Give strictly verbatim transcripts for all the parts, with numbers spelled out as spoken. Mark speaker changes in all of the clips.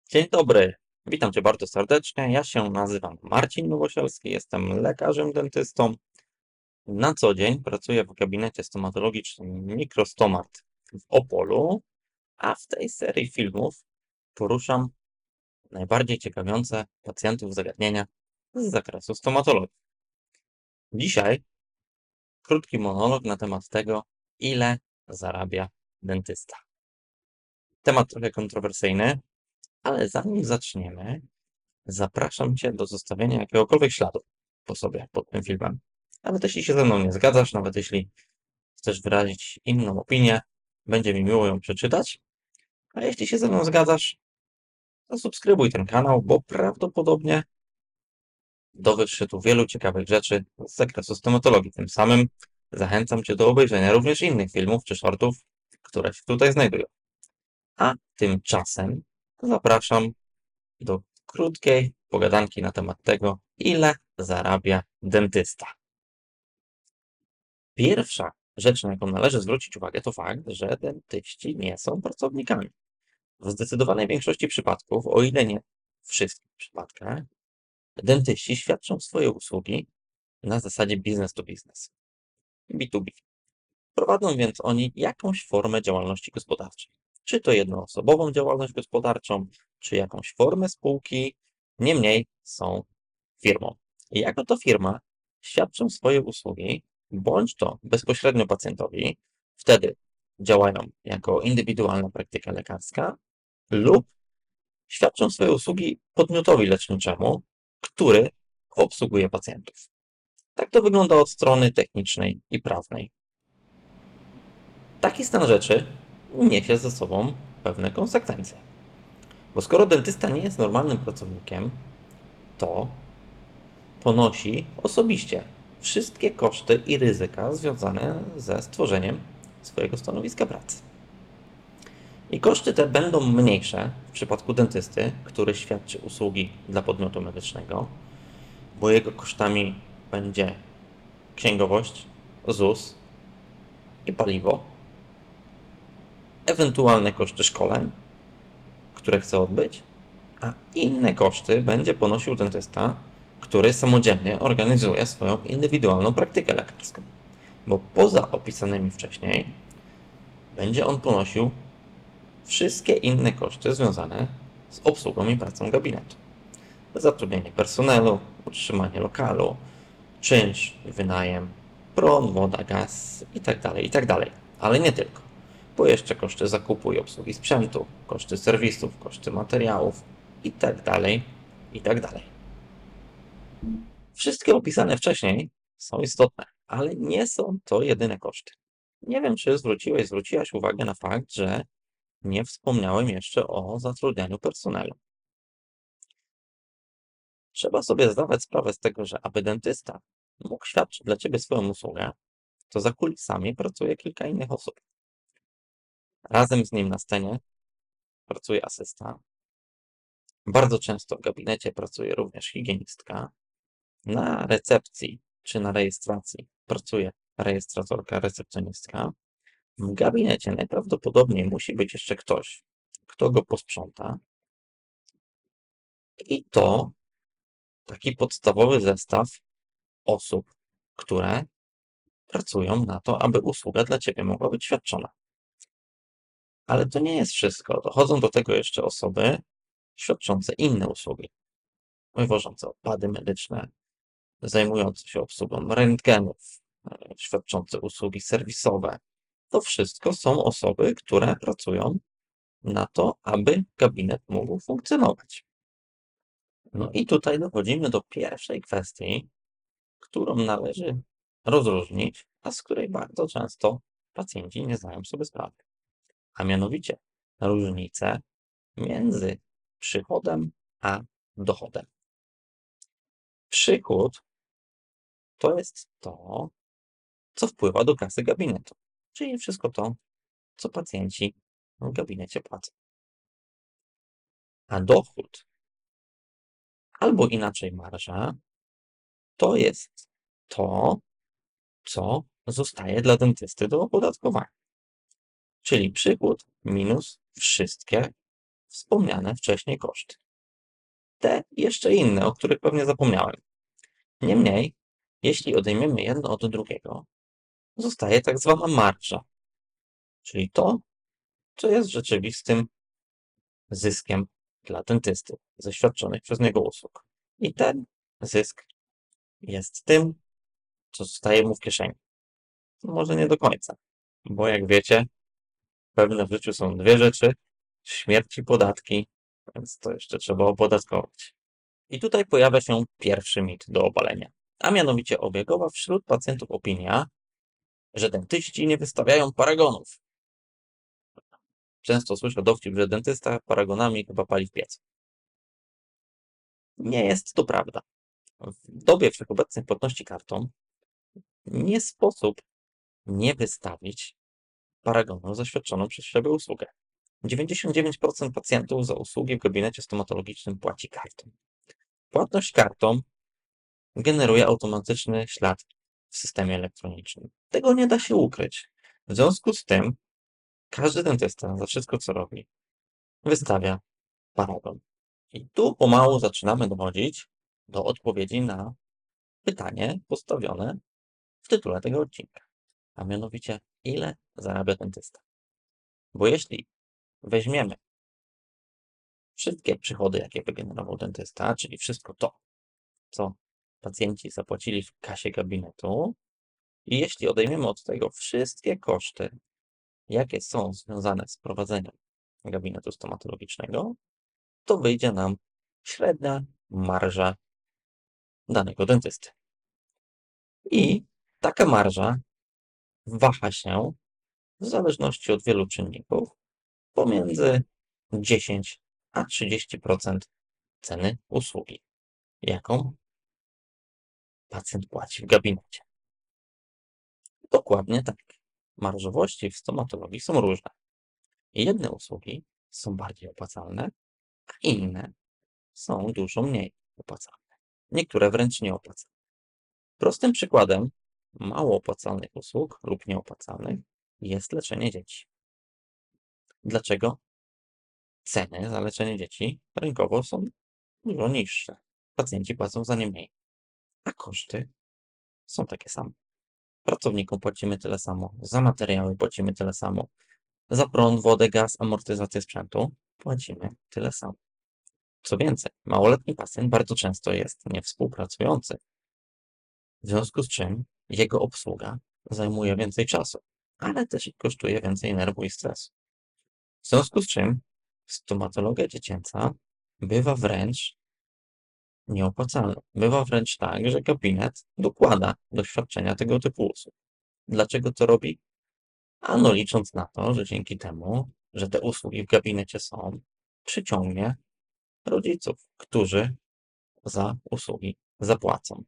Speaker 1: Dzień dobry, witam Cię bardzo serdecznie. Ja się nazywam Marcin Nowosielski, jestem lekarzem dentystą. Na co dzień pracuję w gabinecie stomatologicznym Mikrostomat w Opolu, a w tej serii filmów poruszam najbardziej ciekawiące pacjentów zagadnienia z zakresu stomatologii. Dzisiaj krótki monolog na temat tego, ile zarabia dentysta. Temat trochę kontrowersyjny, ale zanim zaczniemy, zapraszam Cię do zostawienia jakiegokolwiek śladu po sobie pod tym filmem. Nawet jeśli się ze mną nie zgadzasz, nawet jeśli chcesz wyrazić inną opinię, będzie mi miło ją przeczytać. A jeśli się ze mną zgadzasz, to subskrybuj ten kanał, bo prawdopodobnie dowiesz się tu wielu ciekawych rzeczy z zakresu stomatologii. Tym samym zachęcam Cię do obejrzenia również innych filmów czy shortów, które się tutaj znajdują. A tymczasem zapraszam do krótkiej pogadanki na temat tego, ile zarabia dentysta. Pierwsza rzecz, na jaką należy zwrócić uwagę, to fakt, że dentyści nie są pracownikami. W zdecydowanej większości przypadków, o ile nie wszystkich przypadkach, dentyści świadczą swoje usługi na zasadzie business to business, B dwa B. Prowadzą więc oni jakąś formę działalności gospodarczej. Czy to jednoosobową działalność gospodarczą, czy jakąś formę spółki, niemniej są firmą. I jako to firma świadczą swoje usługi, bądź to bezpośrednio pacjentowi, wtedy działają jako indywidualna praktyka lekarska, lub świadczą swoje usługi podmiotowi leczniczemu, który obsługuje pacjentów. Tak to wygląda od strony technicznej i prawnej. Taki stan rzeczy niesie ze sobą pewne konsekwencje. Bo skoro dentysta nie jest normalnym pracownikiem, to ponosi osobiście wszystkie koszty i ryzyka związane ze stworzeniem swojego stanowiska pracy. I koszty te będą mniejsze w przypadku dentysty, który świadczy usługi dla podmiotu medycznego, bo jego kosztami będzie księgowość, ZUS i paliwo, ewentualne koszty szkoleń, które chce odbyć, a inne koszty będzie ponosił dentysta, który samodzielnie organizuje swoją indywidualną praktykę lekarską. Bo poza opisanymi wcześniej będzie on ponosił wszystkie inne koszty związane z obsługą i pracą gabinetu. Zatrudnienie personelu, utrzymanie lokalu, czynsz, wynajem, prąd, woda, gaz itd., itd. Ale nie tylko, bo jeszcze koszty zakupu i obsługi sprzętu, koszty serwisów, koszty materiałów itd., itd. Wszystkie opisane wcześniej są istotne, ale nie są to jedyne koszty. Nie wiem, czy zwróciłeś, zwróciłaś uwagę na fakt, że nie wspomniałem jeszcze o zatrudnianiu personelu. Trzeba sobie zdawać sprawę z tego, że aby dentysta mógł świadczyć dla Ciebie swoją usługę, to za kulisami pracuje kilka innych osób. Razem z nim na scenie pracuje asysta. Bardzo często w gabinecie pracuje również higienistka. Na recepcji czy na rejestracji pracuje rejestratorka, recepcjonistka. W gabinecie najprawdopodobniej musi być jeszcze ktoś, kto go posprząta. I to taki podstawowy zestaw osób, które pracują na to, aby usługa dla Ciebie mogła być świadczona. Ale to nie jest wszystko. Dochodzą do tego jeszcze osoby świadczące inne usługi, wywożące odpady medyczne, zajmujące się obsługą rentgenów, świadczące usługi serwisowe. To wszystko są osoby, które pracują na to, aby gabinet mógł funkcjonować. No i tutaj dochodzimy do pierwszej kwestii, którą należy rozróżnić, a z której bardzo często pacjenci nie zdają sobie sprawy. A mianowicie różnicę między przychodem a dochodem. Przychód to jest to, co wpływa do kasy gabinetu, czyli wszystko to, co pacjenci w gabinecie płacą. A dochód, albo inaczej marża, to jest to, co zostaje dla dentysty do opodatkowania. Czyli przychód minus wszystkie wspomniane wcześniej koszty. Te i jeszcze inne, o których pewnie zapomniałem. Niemniej, jeśli odejmiemy jedno od drugiego, zostaje tak zwana marża, czyli to, co jest rzeczywistym zyskiem dla dentysty ze świadczonych przez niego usług. I ten zysk jest tym, co zostaje mu w kieszeni. Może nie do końca, bo jak wiecie, pewne w życiu są dwie rzeczy: śmierć i podatki, więc to jeszcze trzeba opodatkować. I tutaj pojawia się pierwszy mit do obalenia, a mianowicie obiegowa wśród pacjentów opinia, że dentyści nie wystawiają paragonów. Często słyszę dowcip, że dentysta paragonami chyba pali w piecu. Nie jest to prawda. W dobie wszechobecnej płatności kartą nie sposób nie wystawić paragonu za świadczoną przez siebie usługę. dziewięćdziesiąt dziewięć procent pacjentów za usługi w gabinecie stomatologicznym płaci kartą. Płatność kartą generuje automatyczny ślad w systemie elektronicznym. Tego nie da się ukryć. W związku z tym każdy dentysta za wszystko, co robi, wystawia paragon. I tu pomału zaczynamy dochodzić do odpowiedzi na pytanie postawione w tytule tego odcinka, a mianowicie, ile zarabia dentysta? Bo jeśli weźmiemy wszystkie przychody, jakie wygenerował dentysta, czyli wszystko to, co pacjenci zapłacili w kasie gabinetu, i jeśli odejmiemy od tego wszystkie koszty, jakie są związane z prowadzeniem gabinetu stomatologicznego, to wyjdzie nam średnia marża danego dentysty. I taka marża waha się w zależności od wielu czynników pomiędzy dziesięć a trzydzieści procent ceny usługi, jaką pacjent płaci w gabinecie. Dokładnie tak. Marżowości w stomatologii są różne. Jedne usługi są bardziej opłacalne, a inne są dużo mniej opłacalne. Niektóre wręcz nieopłacalne. Prostym przykładem mało opłacalnych usług lub nieopłacalnych jest leczenie dzieci. Dlaczego? Ceny za leczenie dzieci rynkowo są dużo niższe. Pacjenci płacą za nie mniej, a koszty są takie same. Pracownikom płacimy tyle samo, za materiały płacimy tyle samo, za prąd, wodę, gaz, amortyzację sprzętu płacimy tyle samo. Co więcej, małoletni pacjent bardzo często jest niewspółpracujący, w związku z czym jego obsługa zajmuje więcej czasu, ale też i kosztuje więcej nerwu i stresu. W związku z czym stomatologia dziecięca bywa wręcz nieopłacalna. Bywa wręcz tak, że gabinet dokłada do świadczenia tego typu usług. Dlaczego to robi? Ano licząc na to, że dzięki temu, że te usługi w gabinecie są, przyciągnie rodziców, którzy za usługi zapłacą.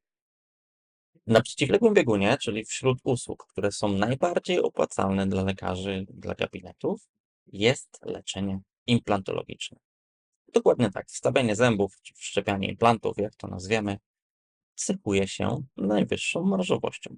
Speaker 1: Na przeciwległym biegunie, czyli wśród usług, które są najbardziej opłacalne dla lekarzy, dla gabinetów, jest leczenie implantologiczne. Dokładnie tak, wstawianie zębów, czy wszczepianie implantów, jak to nazwiemy, cechuje się najwyższą marżowością.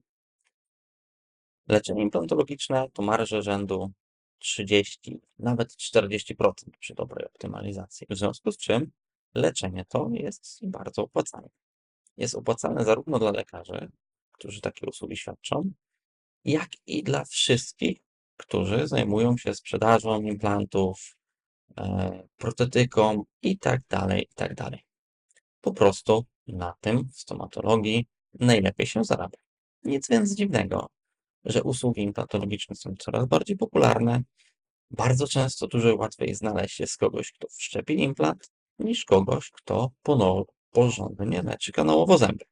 Speaker 1: Leczenie implantologiczne to marże rzędu trzydzieści, nawet czterdzieści procent przy dobrej optymalizacji. W związku z czym leczenie to jest bardzo opłacalne. Jest opłacalne zarówno dla lekarzy, którzy takie usługi świadczą, jak i dla wszystkich, którzy zajmują się sprzedażą implantów, e, protetyką i tak dalej, i tak dalej. Po prostu na tym w stomatologii najlepiej się zarabia. Nic więc dziwnego, że usługi implantologiczne są coraz bardziej popularne. Bardzo często dużo łatwiej znaleźć jest kogoś, kto wszczepi implant, niż kogoś, kto ponow- porządnie leczy kanałowo zęby.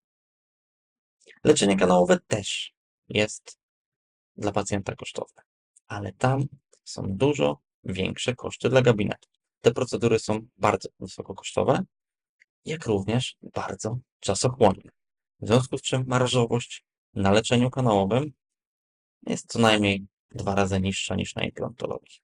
Speaker 1: Leczenie kanałowe też jest dla pacjenta kosztowne, ale tam są dużo większe koszty dla gabinetu. Te procedury są bardzo wysoko kosztowe, jak również bardzo czasochłonne. W związku z czym marżowość na leczeniu kanałowym jest co najmniej dwa razy niższa niż na implantologii.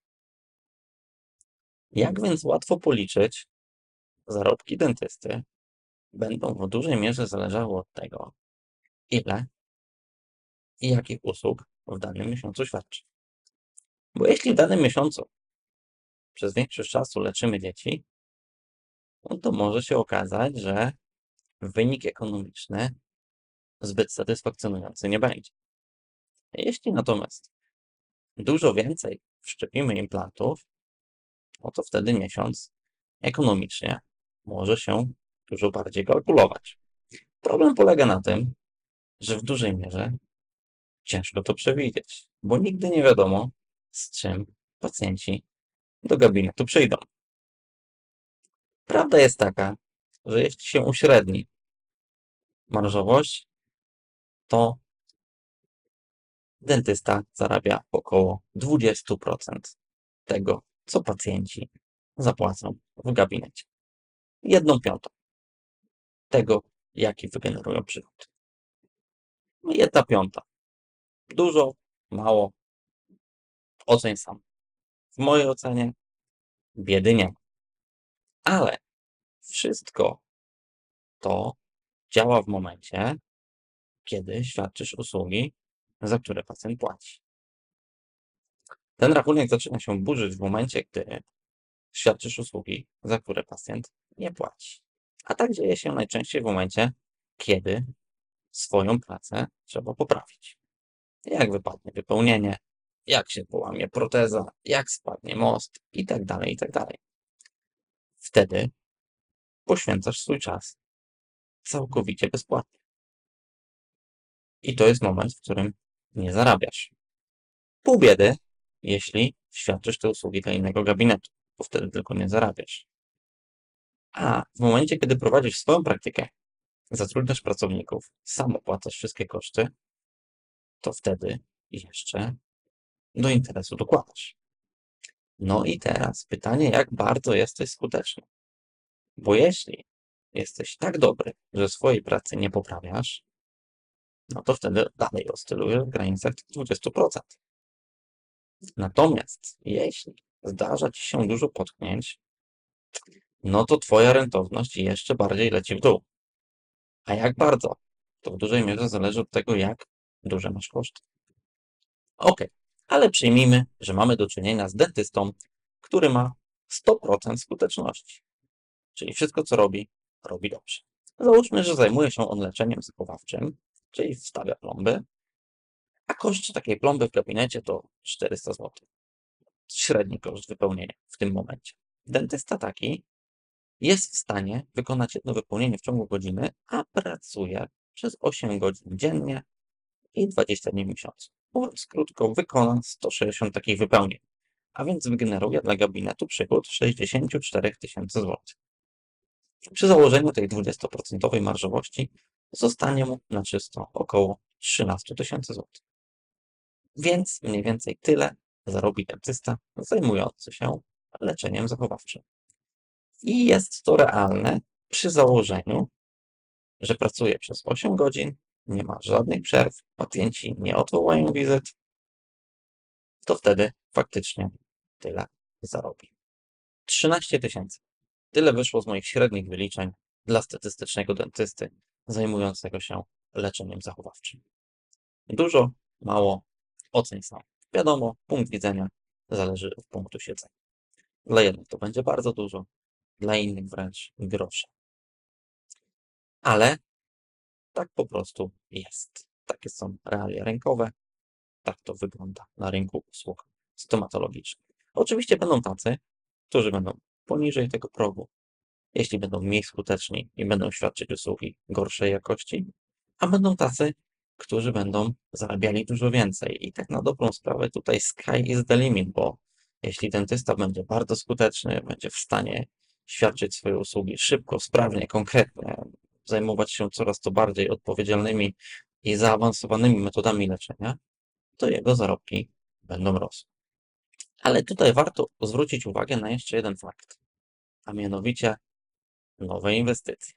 Speaker 1: Jak więc łatwo policzyć, zarobki dentysty będą w dużej mierze zależały od tego, ile i jakich usług w danym miesiącu świadczy. Bo jeśli w danym miesiącu przez większość czasu leczymy dzieci, no to może się okazać, że wynik ekonomiczny zbyt satysfakcjonujący nie będzie. Jeśli natomiast dużo więcej wszczepimy implantów, no to wtedy miesiąc ekonomicznie może się dużo bardziej kalkulować. Problem polega na tym, że w dużej mierze ciężko to przewidzieć, bo nigdy nie wiadomo, z czym pacjenci do gabinetu przyjdą. Prawda jest taka, że jeśli się uśredni marżowość, to dentysta zarabia około dwadzieścia procent tego, co pacjenci zapłacą w gabinecie. Jedną piątą tego, jaki wygenerują przychód. No jedna piąta. Dużo, mało. Oceń sam. W mojej ocenie biedy nie ma. Ale wszystko to działa w momencie, kiedy świadczysz usługi, za które pacjent płaci. Ten rachunek zaczyna się burzyć w momencie, gdy świadczysz usługi, za które pacjent nie płaci. A tak dzieje się najczęściej w momencie, kiedy swoją pracę trzeba poprawić. Jak wypadnie wypełnienie, jak się połamie proteza, jak spadnie most i tak dalej, i tak dalej. Wtedy poświęcasz swój czas całkowicie bezpłatnie. I to jest moment, w którym nie zarabiasz. Pół biedy, jeśli świadczysz te usługi dla innego gabinetu, bo wtedy tylko nie zarabiasz. A w momencie, kiedy prowadzisz swoją praktykę, zatrudniasz pracowników, sam opłacasz wszystkie koszty, to wtedy jeszcze do interesu dokładasz. No i teraz pytanie, jak bardzo jesteś skuteczny? Bo jeśli jesteś tak dobry, że swojej pracy nie poprawiasz, no to wtedy dalej oscylujesz w granicach dwadzieścia procent. Natomiast jeśli zdarza Ci się dużo potknięć, no to Twoja rentowność jeszcze bardziej leci w dół. A jak bardzo? To w dużej mierze zależy od tego, jak duże masz koszty. Ok, ale przyjmijmy, że mamy do czynienia z dentystą, który ma sto procent skuteczności. Czyli wszystko, co robi, robi dobrze. Załóżmy, że zajmuje się on leczeniem zachowawczym, czyli wstawia plomby, a koszt takiej plomby w gabinecie to czterysta złotych. Średni koszt wypełnienia w tym momencie. Dentysta taki jest w stanie wykonać jedno wypełnienie w ciągu godziny, a pracuje przez osiem godzin dziennie i dwadzieścia dni w miesiącu. Mówiąc krótko, wykona sto sześćdziesiąt takich wypełnień, a więc wygeneruje dla gabinetu przychód sześćdziesiąt cztery tysiące złotych. Przy założeniu tej dwudziesto procent marżowości zostanie mu na czysto około trzynaście tysięcy złotych. Więc mniej więcej tyle zarobi dentysta zajmujący się leczeniem zachowawczym. I jest to realne przy założeniu, że pracuje przez osiem godzin, nie ma żadnych przerw, pacjenci nie odwołają wizyt, to wtedy faktycznie tyle zarobi. trzynaście tysięcy. Tyle wyszło z moich średnich wyliczeń dla statystycznego dentysty zajmującego się leczeniem zachowawczym. Dużo, mało, oceń sam. Wiadomo, punkt widzenia zależy od punktu siedzenia. Dla jednych to będzie bardzo dużo, dla innych wręcz grosze. Ale tak po prostu jest. Takie są realia rynkowe. Tak to wygląda na rynku usług stomatologicznych. Oczywiście będą tacy, którzy będą poniżej tego progu, jeśli będą mniej skuteczni i będą świadczyć usługi gorszej jakości, a będą tacy, którzy będą zarabiali dużo więcej. I tak na dobrą sprawę tutaj sky is the limit, bo jeśli dentysta będzie bardzo skuteczny, będzie w stanie świadczyć swoje usługi szybko, sprawnie, konkretnie, zajmować się coraz to bardziej odpowiedzialnymi i zaawansowanymi metodami leczenia, to jego zarobki będą rosły. Ale tutaj warto zwrócić uwagę na jeszcze jeden fakt, a mianowicie nowe inwestycje.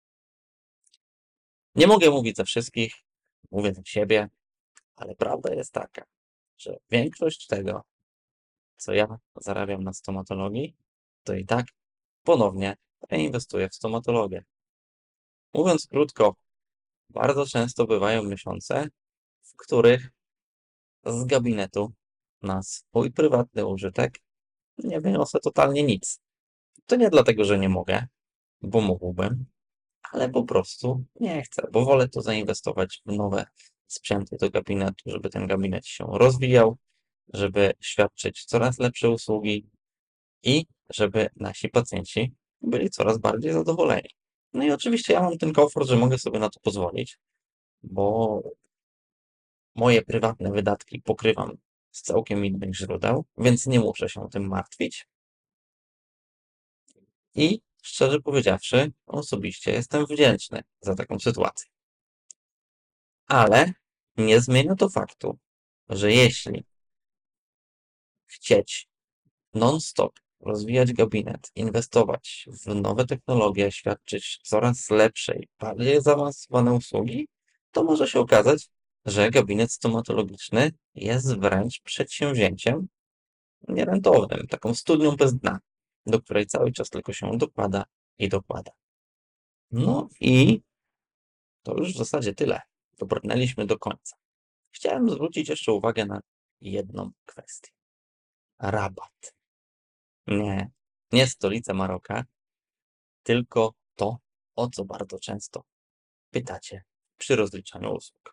Speaker 1: Nie mogę mówić za wszystkich, mówię za siebie, ale prawda jest taka, że większość tego, co ja zarabiam na stomatologii, to i tak ponownie reinwestuję w stomatologię. Mówiąc krótko, bardzo często bywają miesiące, w których z gabinetu na swój prywatny użytek nie wyniosę totalnie nic. To nie dlatego, że nie mogę, bo mógłbym, ale po prostu nie chcę, bo wolę to zainwestować w nowe sprzęty do gabinetu, żeby ten gabinet się rozwijał, żeby świadczyć coraz lepsze usługi i żeby nasi pacjenci byli coraz bardziej zadowoleni. No i oczywiście ja mam ten komfort, że mogę sobie na to pozwolić, bo moje prywatne wydatki pokrywam z całkiem innych źródeł, więc nie muszę się tym martwić. I szczerze powiedziawszy, osobiście jestem wdzięczny za taką sytuację. Ale nie zmienia to faktu, że jeśli chcieć non-stop rozwijać gabinet, inwestować w nowe technologie, świadczyć coraz lepsze i bardziej zaawansowane usługi, to może się okazać, że gabinet stomatologiczny jest wręcz przedsięwzięciem nierentownym, taką studnią bez dna, do której cały czas tylko się dokłada i dokłada. No i to już w zasadzie tyle. Dobrnęliśmy do końca. Chciałem zwrócić jeszcze uwagę na jedną kwestię. Rabat. Nie, nie stolica Maroka, tylko to, o co bardzo często pytacie przy rozliczaniu usług.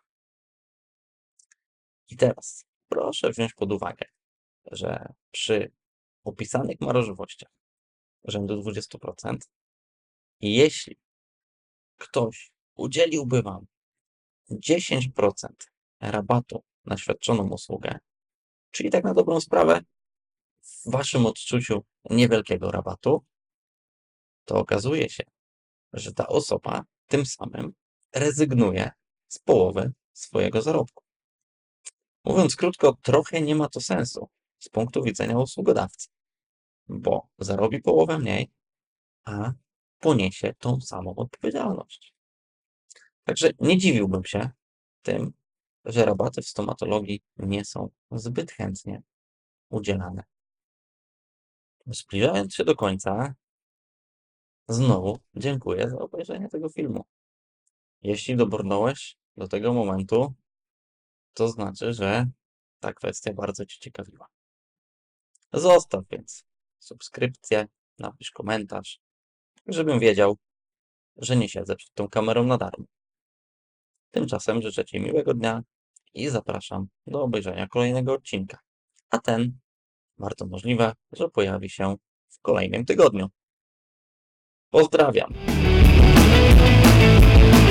Speaker 1: I teraz proszę wziąć pod uwagę, że przy opisanych marżowościach rzędu dwadzieścia procent, jeśli ktoś udzieliłby Wam dziesięć procent rabatu na świadczoną usługę, czyli tak na dobrą sprawę w Waszym odczuciu niewielkiego rabatu, to okazuje się, że ta osoba tym samym rezygnuje z połowy swojego zarobku. Mówiąc krótko, trochę nie ma to sensu z punktu widzenia usługodawcy, bo zarobi połowę mniej, a poniesie tą samą odpowiedzialność. Także nie dziwiłbym się tym, że rabaty w stomatologii nie są zbyt chętnie udzielane. Zbliżając się do końca, znowu dziękuję za obejrzenie tego filmu. Jeśli dobrnąłeś do tego momentu, to znaczy, że ta kwestia bardzo Cię ciekawiła. Zostaw więc subskrypcję, napisz komentarz, żebym wiedział, że nie siedzę przed tą kamerą na darmo. Tymczasem życzę Ci miłego dnia i zapraszam do obejrzenia kolejnego odcinka. A ten bardzo możliwe, że pojawi się w kolejnym tygodniu. Pozdrawiam!